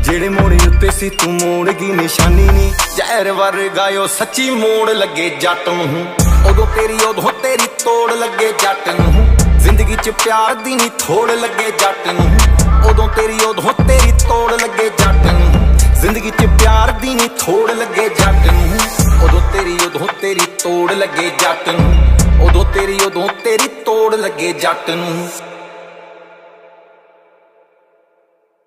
जेड़े मोड़ उत्ते सी तू मोड़ की निशानी नी, जहर वर्गायो सच्ची मोड़ लगे जट नूं। उदों तेरी तोड़ लगे जट नूं। जिंदगी च प्यार दी नी थोड़ लगे जट नूं। उदों तेरी तोड़ लगे जट नूं। जिंदगी च प्यार दी नी थोड़ लगे जट नूं। उदों तेरी तोड़ लगे जट नूं। उदों तेरी तोड़ लगे जट नूं।